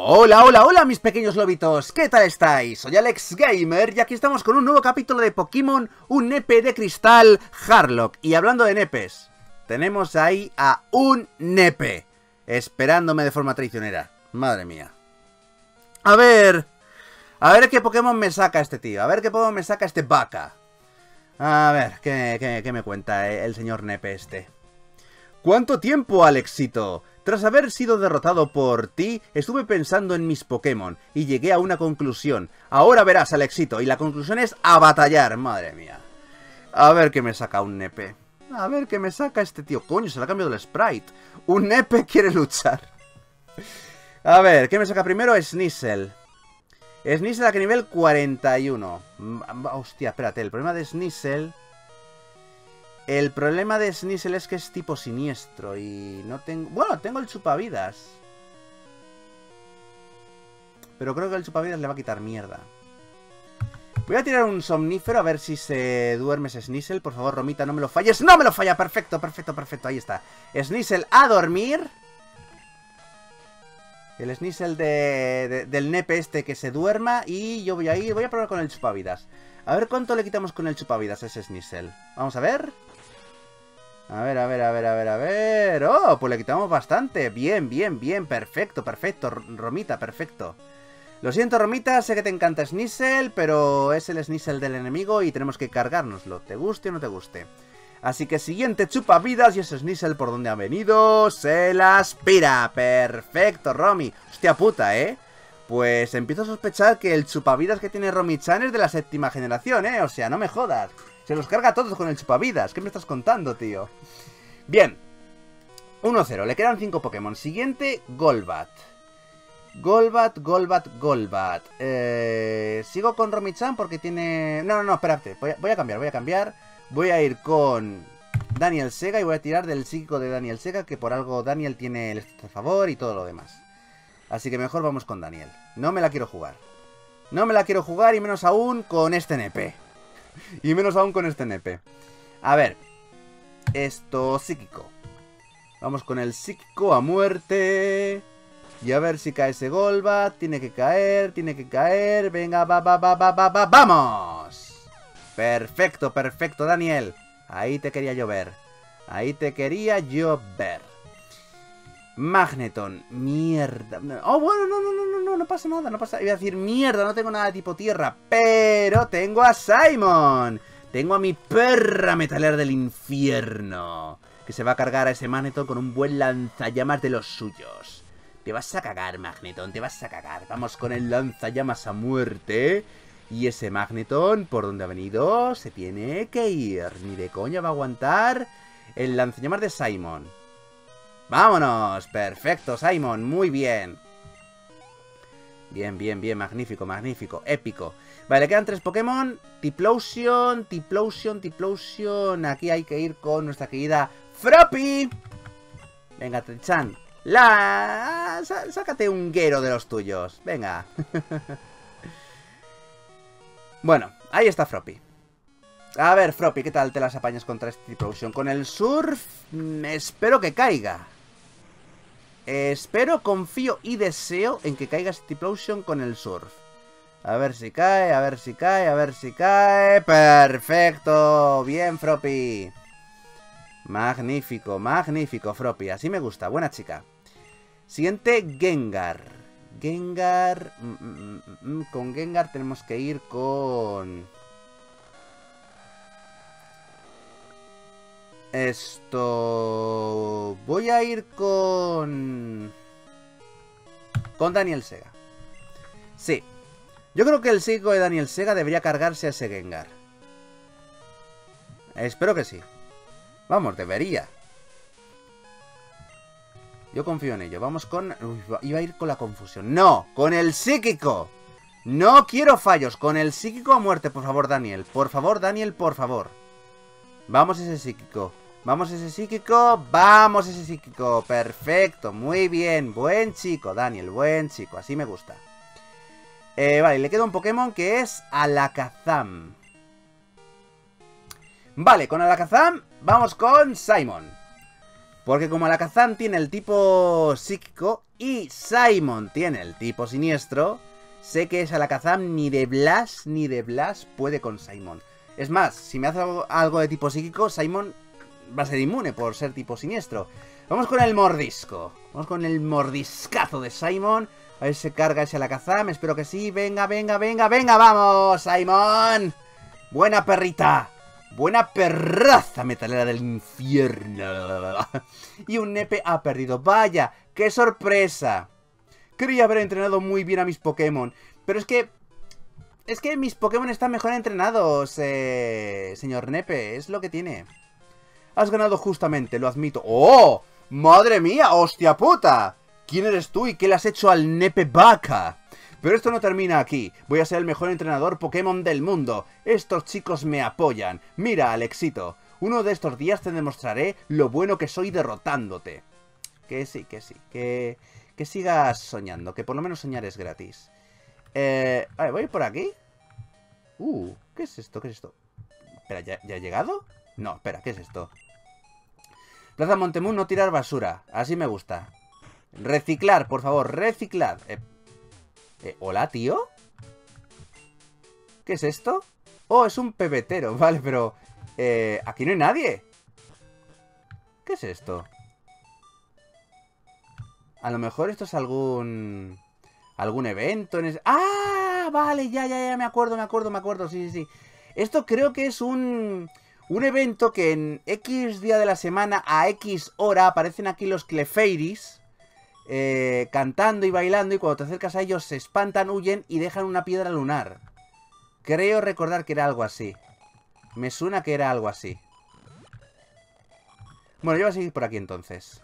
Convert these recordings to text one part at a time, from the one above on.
Hola, hola, hola mis pequeños lobitos, ¿qué tal estáis? Soy Alex Gamer y aquí estamos con un nuevo capítulo de Pokémon, un nepe de cristal Harlock. Y hablando de nepes, tenemos ahí a un nepe esperándome de forma traicionera. Madre mía. A ver qué Pokémon me saca este tío, a ver qué Pokémon me saca este vaca. A ver, ¿qué me cuenta el señor nepe este? ¿Cuánto tiempo, Alexito? Tras haber sido derrotado por ti, estuve pensando en mis Pokémon y llegué a una conclusión. Ahora verás, Alexito, y la conclusión es a batallar, madre mía. A ver qué me saca un nepe. A ver qué me saca este tío. Coño, se le ha cambiado el sprite. Un nepe quiere luchar. A ver, ¿qué me saca primero? Sneasel. Sneasel a que nivel 41. Hostia, espérate, el problema de Sneasel... El problema de Sneasel es que es tipo siniestro y no tengo... Bueno, tengo el chupavidas. Pero creo que el chupavidas le va a quitar mierda. Voy a tirar un somnífero a ver si se duerme ese Sneasel. Por favor, Romita, no me lo falles. ¡No me lo falla! Perfecto, perfecto, perfecto. Ahí está. Sneasel a dormir. El Sneasel del nepe este que se duerma. Y yo voy a ir... Voy a probar con el chupavidas. A ver cuánto le quitamos con el chupavidas a ese Sneasel. Vamos a ver... A ver. Oh, pues le quitamos bastante. Bien, bien, bien. Perfecto, perfecto. Romita, perfecto. Lo siento, Romita, sé que te encanta Sneasel, pero es el Sneasel del enemigo y tenemos que cargárnoslo, te guste o no te guste. Así que siguiente chupavidas y ese Sneasel por donde ha venido se la aspira. Perfecto, Romy. Hostia puta, ¿eh? Pues empiezo a sospechar que el chupavidas que tiene Romy-chan es de la 7ª generación, ¿eh? O sea, no me jodas. Se los carga a todos con el chupavidas. ¿Qué me estás contando, tío? Bien. 1-0. Le quedan 5 Pokémon. Siguiente, Golbat. Golbat. Sigo con Romy-chan porque tiene... No, espérate. Voy a cambiar. Voy a ir con Daniel Sega y voy a tirar del psíquico de Daniel Sega, que por algo Daniel tiene el a favor y todo lo demás. Así que mejor vamos con Daniel. No me la quiero jugar. No me la quiero jugar y menos aún con este nepe. Y menos aún con este nepe. A ver. Esto, psíquico. Vamos con el psíquico a muerte. Y a ver si cae ese Golbat. Tiene que caer. Venga, ¡vamos! Perfecto, perfecto, Daniel. Ahí te quería yo ver. Magneton, mierda. Oh, bueno, no pasa nada, no pasa. Iba a decir mierda, no tengo nada de tipo tierra, pero tengo a Simon. Tengo a mi perra metalera del infierno, que se va a cargar a ese Magneton con un buen lanzallamas de los suyos. Te vas a cagar, Magneton, te vas a cagar. Vamos con el lanzallamas a muerte. Y ese Magneton, por donde ha venido, se tiene que ir. Ni de coña va a aguantar el lanzallamas de Simon. ¡Vámonos! Perfecto, Simon, muy bien. Bien, magnífico, épico. Vale, le quedan 3 Pokémon. Tiplosion. Aquí hay que ir con nuestra querida Froppy. Venga, Trichan. Sácate un guero de los tuyos. Venga. Bueno, ahí está Froppy. A ver, Froppy, ¿qué tal te las apañas contra este Tiplosion? Con el Surf, espero que caiga. Confío y deseo en que caiga este Tiplosion con el Surf. A ver si cae. Perfecto. Bien, Froppy. Magnífico, Froppy. Así me gusta, buena chica. Siguiente, Gengar. Con Gengar tenemos que ir con... Esto... Voy a ir con Daniel Sega. Sí. Yo creo que el psíquico de Daniel Sega debería cargarse a ese Gengar. Espero que sí. Vamos, debería. Yo confío en ello. Vamos con... Uy, iba a ir con la confusión. ¡No! ¡Con el psíquico! No quiero fallos. Con el psíquico a muerte, por favor, Daniel. Por favor, Daniel, por favor. Vamos ese psíquico. Vamos ese psíquico. Perfecto. Muy bien. Buen chico, Daniel. Buen chico. Así me gusta. Vale, le queda un Pokémon que es Alakazam. Vale, con Alakazam vamos con Simon. Porque como Alakazam tiene el tipo psíquico, y Simon tiene el tipo siniestro, sé que esa Alakazam ni de Blas puede con Simon. Es más, si me hace algo de tipo psíquico, Simon va a ser inmune por ser tipo siniestro. Vamos con el mordisco. Vamos con el mordiscazo de Simon. A ver si se carga ese Alakazam. Espero que sí. Venga, venga, venga, venga. ¡Vamos, Simon! Buena perrita. Buena perraza metalera del infierno. Y un Nepe ha perdido. ¡Vaya! ¡Qué sorpresa! Quería haber entrenado muy bien a mis Pokémon. Pero es que mis Pokémon están mejor entrenados, señor Nepe. Es lo que tiene. Has ganado justamente, lo admito. ¡Oh! ¡Madre mía! ¡Hostia puta! ¿Quién eres tú y qué le has hecho al Nepe Vaca? Pero esto no termina aquí. Voy a ser el mejor entrenador Pokémon del mundo. Estos chicos me apoyan. Mira, Alexito. Uno de estos días te demostraré lo bueno que soy derrotándote. Que sí, que sí. Que sigas soñando. Que por lo menos soñar es gratis. A ver, ¿voy por aquí? ¿Qué es esto? ¿Qué es esto? Espera, ¿ya he llegado? No, espera, ¿qué es esto? Plaza Montemún, no tirar basura. Así me gusta. Reciclar, por favor, reciclar. ¿Hola, tío? ¿Qué es esto? Oh, es un pebetero, vale, pero... aquí no hay nadie. ¿Qué es esto? A lo mejor esto es algún evento en ese... ¡Ah! Vale, ya me acuerdo, sí. Esto creo que es un evento que en X día de la semana a X hora aparecen aquí los Clefairies cantando y bailando, y cuando te acercas a ellos se espantan, huyen y dejan una piedra lunar. Creo recordar que era algo así. Me suena que era algo así. Bueno, yo voy a seguir por aquí entonces.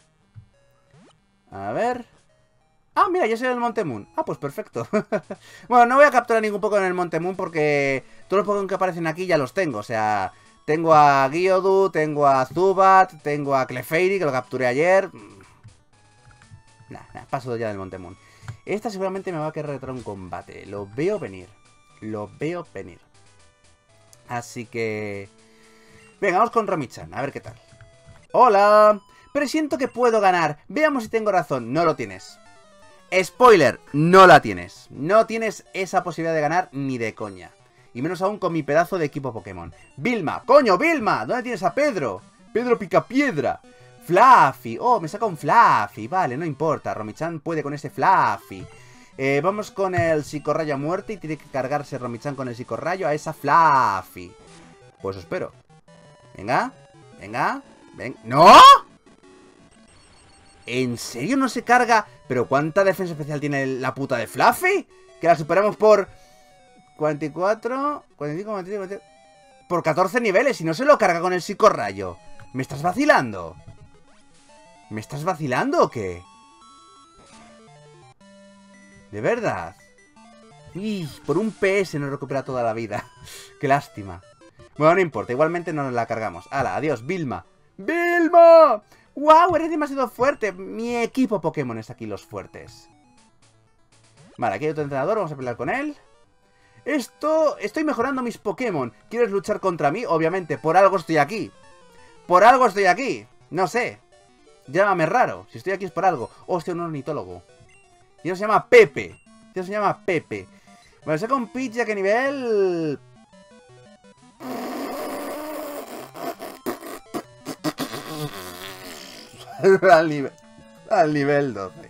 A ver... Ah, mira, ya soy el Montemún. Ah, pues perfecto. Bueno, no voy a capturar ningún Pokémon en el Montemún porque todos los Pokémon que aparecen aquí ya los tengo. O sea, tengo a Geodude, tengo a Zubat, tengo a Clefairy, que lo capturé ayer. Nah, paso ya del Montemún. Esta seguramente me va a querer retar un combate. Lo veo venir. Lo veo venir. Así que... Venga, vamos con Romichan, a ver qué tal. ¡Hola! Presiento que puedo ganar. Veamos si tengo razón. No lo tienes. Spoiler, no la tienes. No tienes esa posibilidad de ganar ni de coña. Y menos aún con mi pedazo de equipo Pokémon. Vilma, coño, Vilma. ¿Dónde tienes a Pedro? Pedro Picapiedra. Fluffy. Oh, me saca un Fluffy. Vale, no importa. Romichan puede con ese Fluffy. Vamos con el Psicorrayo a muerte y tiene que cargarse Romichan con el Psicorrayo a esa Fluffy. Pues espero. Venga, venga, venga. ¡No! ¿En serio no se carga? ¿Pero cuánta defensa especial tiene la puta de Fluffy? Que la superamos por 44, 45, 46, 47... Por 14 niveles y no se lo carga con el Psicorrayo. ¿Me estás vacilando? ¿Me estás vacilando o qué? ¿De verdad? ¡Y! Por un PS no recupera toda la vida. ¡Qué lástima! Bueno, no importa, igualmente no nos la cargamos. ¡Hala, adiós, Vilma! ¡Vilma! ¡Wow! Eres demasiado fuerte. Mi equipo Pokémon es aquí los fuertes. Vale, aquí hay otro entrenador. Vamos a pelear con él. Estoy mejorando mis Pokémon. ¿Quieres luchar contra mí? Obviamente, por algo estoy aquí. Por algo estoy aquí. No sé. Llámame raro. Si estoy aquí es por algo. Hostia, un ornitólogo. Y se llama Pepe. Se llama Pepe. Bueno, saca un pitch ya que nivel... al nivel 12.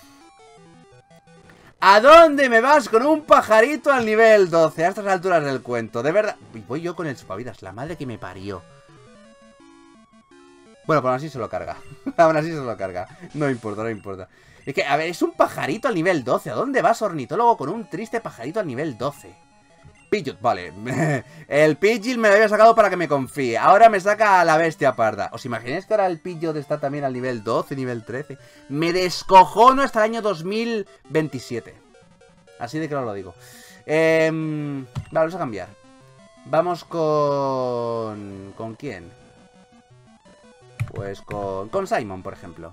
¿A dónde me vas con un pajarito al nivel 12? A estas alturas del cuento, de verdad. Voy yo con el chupavidas, la madre que me parió. Bueno, pues aún así se lo carga. Aún así se lo carga. No importa, no importa. Es que, a ver, es un pajarito al nivel 12. ¿A dónde vas, ornitólogo, con un triste pajarito al nivel 12? Pidgeot, vale. El Pidgeot me lo había sacado para que me confíe. Ahora me saca a la bestia parda. ¿Os imagináis que ahora el Pidgeot está también al nivel 12, nivel 13? Me descojono hasta el año 2027. Así de claro lo digo. Vale, vamos a cambiar. Vamos con... ¿Con quién? Pues con Simon, por ejemplo.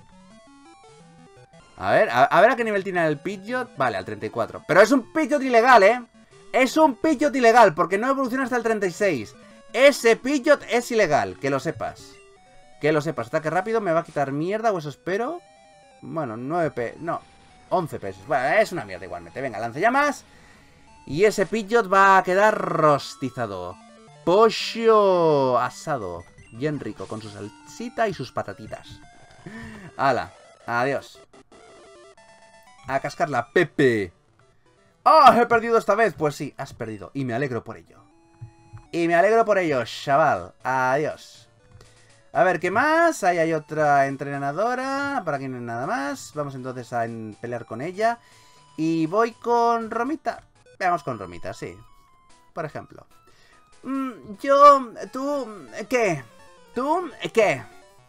A ver a qué nivel tiene el Pidgeot. Vale, al 34. Pero es un Pidgeot ilegal, ¿eh? Es un Pidgeot ilegal, porque no evoluciona hasta el 36. Ese Pidgeot es ilegal, que lo sepas. Que lo sepas. Ataque rápido, me va a quitar mierda, o eso espero. Bueno, 9 pesos. No, 11 pesos. Bueno, es una mierda igualmente. Venga, lanzallamas. Y ese Pidgeot va a quedar rostizado. Pollo asado. Bien rico, con su salsita y sus patatitas. ¡Hala! Adiós. A cascarla, Pepe. ¡Oh! ¿He perdido esta vez? Pues sí, has perdido. Y me alegro por ello. Y me alegro por ello, chaval. Adiós. A ver, ¿qué más? Ahí hay otra entrenadora. Por aquí no hay nada más. Vamos entonces a pelear con ella. Y voy con Romita. Veamos con Romita, sí. Por ejemplo. Tú... ¿Qué? ¿Tú? ¿Qué?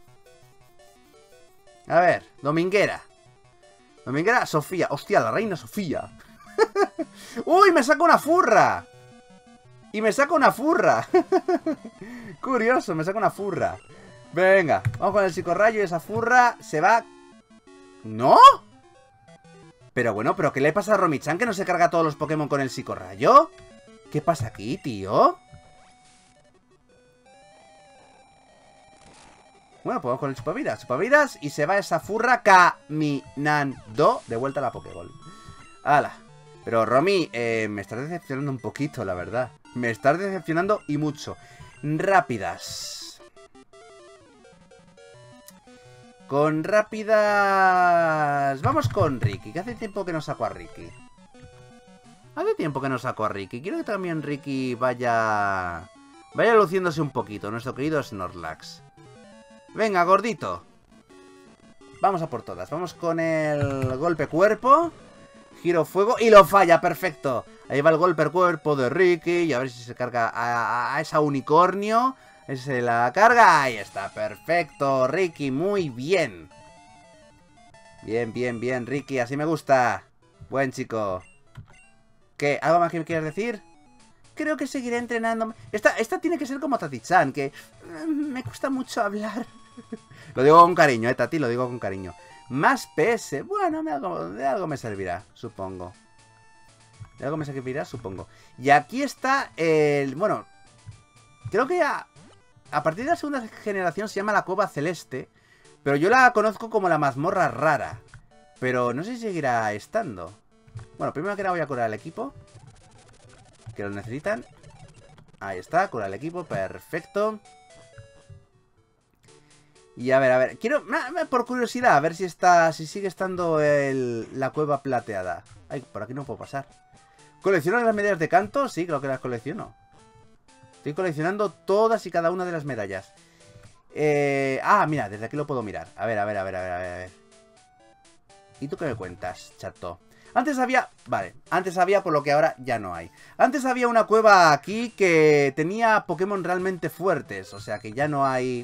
A ver, Dominguera. Dominguera, Sofía. Hostia, la reina Sofía. ¡Uy! Me saca una furra. Y me saca una furra. Curioso, me saca una furra. Venga, vamos con el psicorrayo y esa furra se va... ¿No? Pero bueno, ¿pero qué le pasa a Romichan que no se carga todos los Pokémon con el psicorrayo? ¿Qué pasa aquí, tío? Bueno, pues vamos con el chupavidas. Chupavidas y se va esa furra caminando de vuelta a la Pokéball. ¡Hala! Pero Romy, me estás decepcionando un poquito, la verdad. Me estás decepcionando y mucho. Rápidas. Con rápidas... Vamos con Ricky, que hace tiempo que no saco a Ricky. Hace tiempo que no saco a Ricky. Quiero que también Ricky vaya luciéndose un poquito, nuestro querido Snorlax. Venga, gordito. Vamos a por todas. Vamos con el golpe cuerpo. Giro fuego y lo falla, perfecto. Ahí va el golpe cuerpo de Ricky. Y a ver si se carga a esa unicornio. Se la carga. Ahí está, perfecto. Ricky, muy bien. Bien, bien, bien, Ricky. Así me gusta. Buen chico. ¿Qué? ¿Algo más que me quieras decir? Creo que seguiré entrenando. Esta tiene que ser como Tati-chan, que me cuesta mucho hablar. Lo digo con cariño, Tati, lo digo con cariño. Más PS. Bueno, de algo me servirá, supongo. De algo me servirá, supongo. Y aquí está el... Bueno, creo que a partir de la segunda generación se llama la Cueva Celeste. Pero yo la conozco como la mazmorra rara. Pero no sé si seguirá estando. Bueno, primero que nada voy a curar al equipo. Que lo necesitan. Ahí está, curar al equipo, perfecto. Y a ver, quiero, por curiosidad, a ver si sigue estando la cueva plateada. Ay, por aquí no puedo pasar. ¿Colecciono las medallas de canto? Sí, creo que las colecciono. Estoy coleccionando todas y cada una de las medallas. Mira, desde aquí lo puedo mirar. A ver. ¿Y tú qué me cuentas, chato? Antes había... Vale, antes había, por lo que ahora ya no hay. Antes había una cueva aquí que tenía Pokémon realmente fuertes. O sea que ya no hay...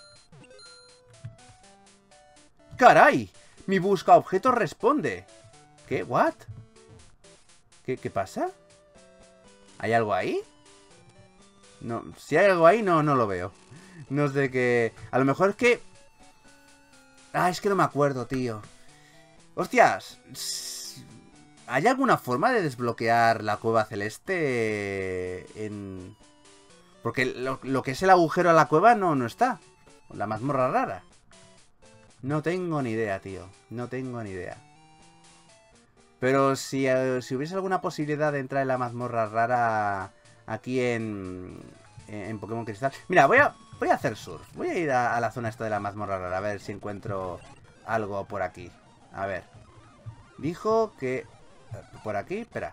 ¡Caray! Mi busca objetos responde. ¿Qué? ¿What? ¿Qué pasa? ¿Hay algo ahí? No, si hay algo ahí, no lo veo. No sé qué... A lo mejor es que... es que no me acuerdo, tío. ¡Hostias! ¿Hay alguna forma de desbloquear la cueva celeste Porque lo que es el agujero a la cueva no está. La mazmorra rara. No tengo ni idea, tío. No tengo ni idea. Pero si hubiese alguna posibilidad de entrar en la mazmorra rara aquí en Pokémon Cristal... Mira, voy a hacer surf. Voy a ir a la zona esta de la mazmorra rara a ver si encuentro algo por aquí. A ver. Dijo que... Por aquí, espera.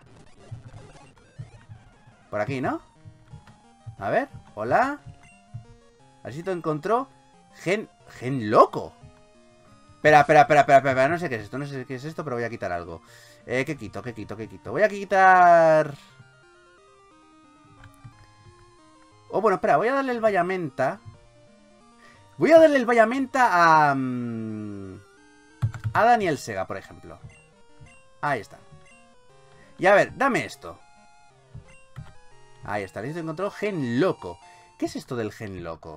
Por aquí, ¿no? A ver, hola. Así te encontró Gen loco. Espera, no sé qué es esto, pero voy a quitar algo. ¿Qué quito? Voy a quitar... Oh, bueno, espera, voy a darle el Vallamenta. Voy a darle el Vallamenta a Daniel Sega, por ejemplo. Ahí está. Y a ver, dame esto. Ahí está, listo, encontró Gen loco. ¿Qué es esto del Gen loco?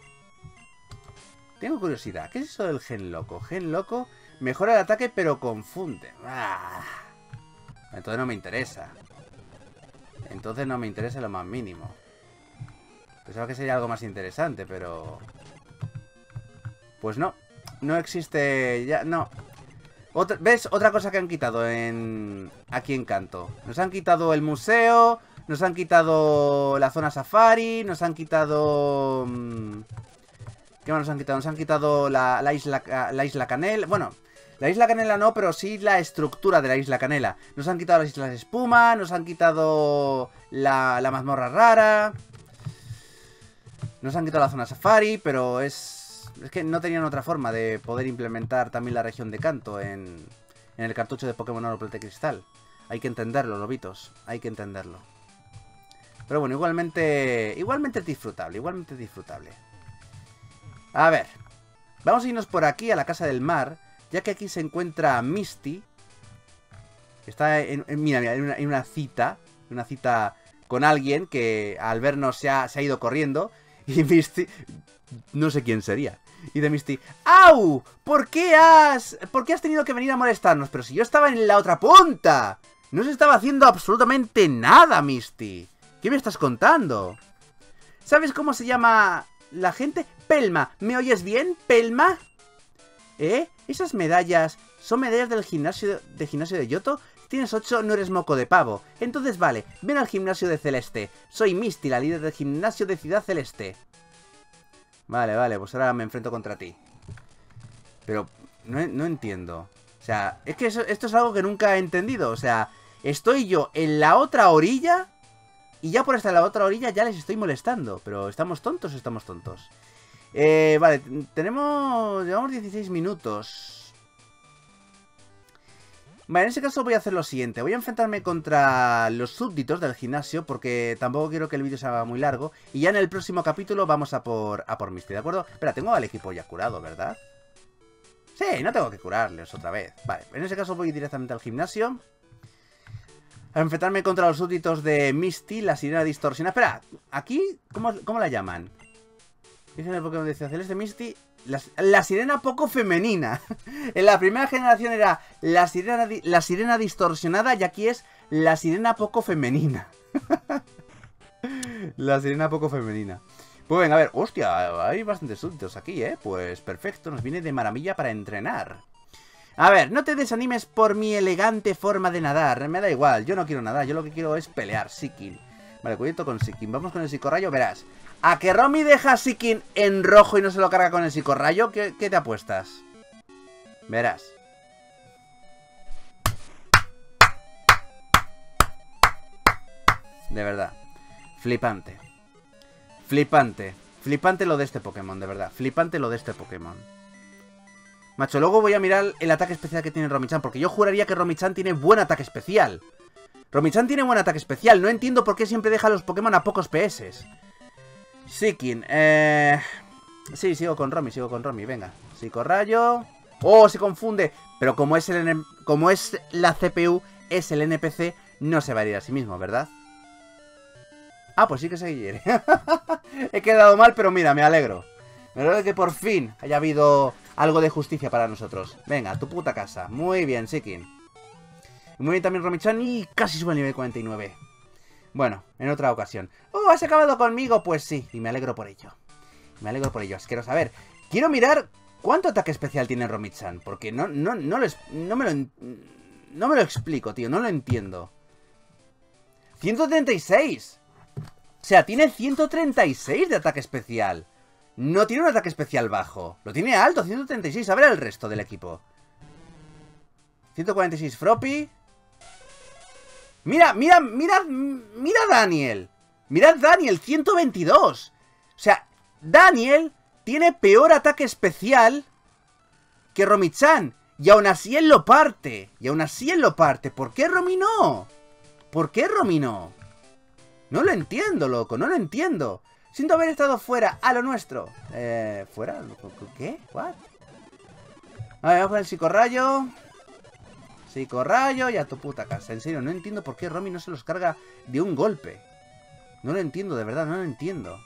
Tengo curiosidad, ¿qué es eso del Gen loco? Gen loco mejora el ataque pero confunde. Entonces no me interesa. Entonces no me interesa lo más mínimo. Pensaba que sería algo más interesante, pero... Pues no. No existe... Ya, no. ¿Ves? Otra cosa que han quitado aquí en Kanto. Nos han quitado el museo, nos han quitado la zona safari, nos han quitado... ¿qué más nos han quitado? Nos han quitado la isla Canela. Bueno, la isla Canela no, pero sí la estructura de la isla Canela. Nos han quitado las islas de espuma, nos han quitado la mazmorra rara. Nos han quitado la zona safari, pero es que no tenían otra forma de poder implementar también la región de Kanto en el cartucho de Pokémon Oro, Plata y Cristal. Hay que entenderlo, lobitos. Hay que entenderlo. Pero bueno, igualmente es disfrutable, igualmente es disfrutable. A ver. Vamos a irnos por aquí a la Casa del Mar, ya que aquí se encuentra Misty. Que está en una cita con alguien que al vernos se ha ido corriendo. Y Misty... no sé quién sería. Y de Misty... ¡Au! ¿Por qué has tenido que venir a molestarnos? Pero si yo estaba en la otra punta. No se estaba haciendo absolutamente nada, Misty. ¿Qué me estás contando? ¿Sabes cómo se llama la gente? Pelma. ¿Me oyes bien, Pelma? Esas medallas... ¿son medallas del gimnasio de Yoto? Tienes 8, no eres moco de pavo. Entonces vale, ven al gimnasio de Celeste. Soy Misty, la líder del gimnasio de Ciudad Celeste. Vale, pues ahora me enfrento contra ti. Pero no entiendo. O sea, es que esto es algo que nunca he entendido. O sea, estoy yo en la otra orilla y ya por estar en la otra orilla ya les estoy molestando. Pero ¿estamos tontos o estamos tontos? Vale, llevamos 16 minutos. Vale, en ese caso voy a hacer lo siguiente. Voy a enfrentarme contra los súbditos del gimnasio, porque tampoco quiero que el vídeo sea muy largo. Y ya en el próximo capítulo vamos a por Misty, ¿de acuerdo? Espera, tengo al equipo ya curado, ¿verdad? Sí, no tengo que curarles otra vez. Vale, en ese caso voy directamente al gimnasio a enfrentarme contra los súbditos de Misty, la sirena distorsionada. Espera, aquí, ¿cómo la llaman? Dicen el Pokémon de Ciudad Celeste, Misty... La sirena poco femenina. En la primera generación era la sirena distorsionada y aquí es la sirena poco femenina. La sirena poco femenina. Pues venga, a ver. Hostia, hay bastantes súbditos aquí, Pues perfecto, nos viene de maravilla para entrenar. A ver, no te desanimes por mi elegante forma de nadar. Me da igual, yo no quiero nadar, yo lo que quiero es pelear, Seaking. Vale, cuidado con Seaking. Vamos con el psicorrayo, verás. ¿A que Romy deja a Seaking en rojo y no se lo carga con el psicorrayo? ¿Qué te apuestas? Verás. De verdad. Flipante. Flipante. Flipante lo de este Pokémon, de verdad. Flipante lo de este Pokémon. Macho, luego voy a mirar el ataque especial que tiene Romy-chan, porque yo juraría que Romy-chan tiene buen ataque especial. Romy-chan tiene buen ataque especial. No entiendo por qué siempre deja a los Pokémon a pocos PS. Seaking, sí, sigo con Romy, venga. Psicorrayo. ¡Oh, se confunde! Pero como es la CPU, es el NPC, no se va a ir a sí mismo, ¿verdad? Ah, pues sí que se quiere. He quedado mal, pero mira, me alegro. Me alegro de que por fin haya habido algo de justicia para nosotros. Venga, a tu puta casa. Muy bien, Seaking. Muy bien también Romy-chan y casi sube al nivel 49. Bueno, en otra ocasión. ¡Oh, has acabado conmigo! Pues sí, y me alegro por ello. Me alegro por ello, asqueroso. A ver, quiero mirar cuánto ataque especial tiene Romy-chan, porque no me lo explico, tío, no lo entiendo. 136. O sea, tiene 136 de ataque especial. No tiene un ataque especial bajo. Lo tiene alto, 136. A ver el resto del equipo. 146 Froppy. Mira Daniel. Mirad Daniel, 122. O sea, Daniel tiene peor ataque especial que Romy-chan. Y aún así él lo parte. ¿Por qué Romy no? No lo entiendo, loco. No lo entiendo. Siento haber estado fuera. A lo nuestro. ¿Fuera? ¿Qué? ¿What? A ver, vamos con el psicorrayo. Psicorrayo y a tu puta casa. En serio, no entiendo por qué Romy no se los carga de un golpe. No lo entiendo, de verdad, no lo entiendo.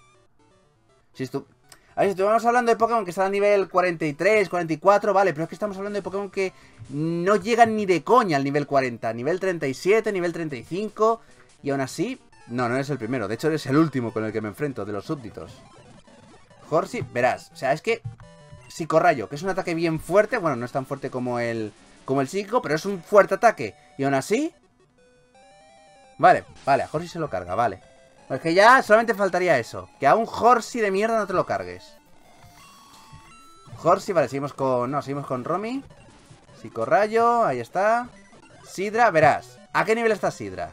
A ver, estuvimos hablando de Pokémon que están a nivel 43, 44, vale, pero es que estamos hablando de Pokémon que no llegan ni de coña al nivel 40. Nivel 37, nivel 35, y aún así... No eres el primero, de hecho eres el último con el que me enfrento, de los súbditos. Horsey, verás, o sea, es que psicorrayo, que es un ataque bien fuerte. Bueno, no es tan fuerte como el psíquico, pero es un fuerte ataque. Y aún así... Vale, a Horsey se lo carga, vale. Pues que ya solamente faltaría eso. Que a un Horsey de mierda no te lo cargues. Horsey, vale, seguimos con... No, seguimos con Romy. Psicorrayo, ahí está. Sidra, verás. ¿A qué nivel está Sidra?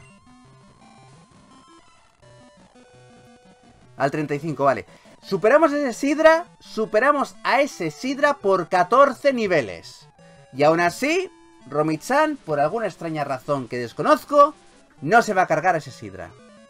Al 35, vale. Superamos a ese Sidra por 14 niveles. Y aún así, Romy-chan, por alguna extraña razón que desconozco, no se va a cargar a ese Sidra.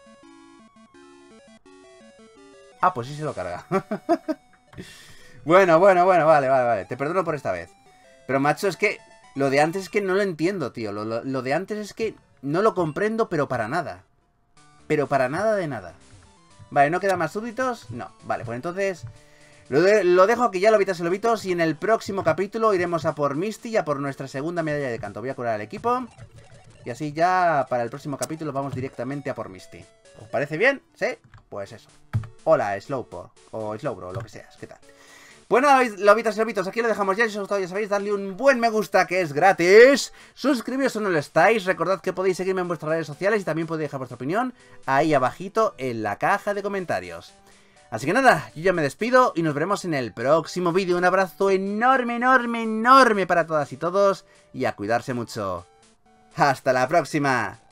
Ah, pues sí se lo carga. Bueno, vale. Te perdono por esta vez. Pero, macho, es que lo de antes es que no lo entiendo, tío. Lo de antes es que no lo comprendo, pero para nada. Pero para nada de nada. Vale, ¿no quedan más súbditos? No. Vale, pues entonces... Lo dejo aquí ya, lobitas y lobitos. Y en el próximo capítulo iremos a por Misty y a por nuestra segunda medalla de canto. Voy a curar al equipo. Y así ya para el próximo capítulo vamos directamente a por Misty. ¿Os parece bien? ¿Sí? Pues eso. Hola, Slowpo. O Slowbro, o lo que seas. ¿Qué tal? Bueno, lobitas y lobitos, aquí lo dejamos ya. Si os ha gustado, ya sabéis, darle un buen me gusta, que es gratis. Suscribiros si no lo estáis. Recordad que podéis seguirme en vuestras redes sociales y también podéis dejar vuestra opinión ahí abajito en la caja de comentarios. Así que nada, yo ya me despido y nos veremos en el próximo vídeo. Un abrazo enorme, enorme, enorme para todas y todos. Y a cuidarse mucho. ¡Hasta la próxima!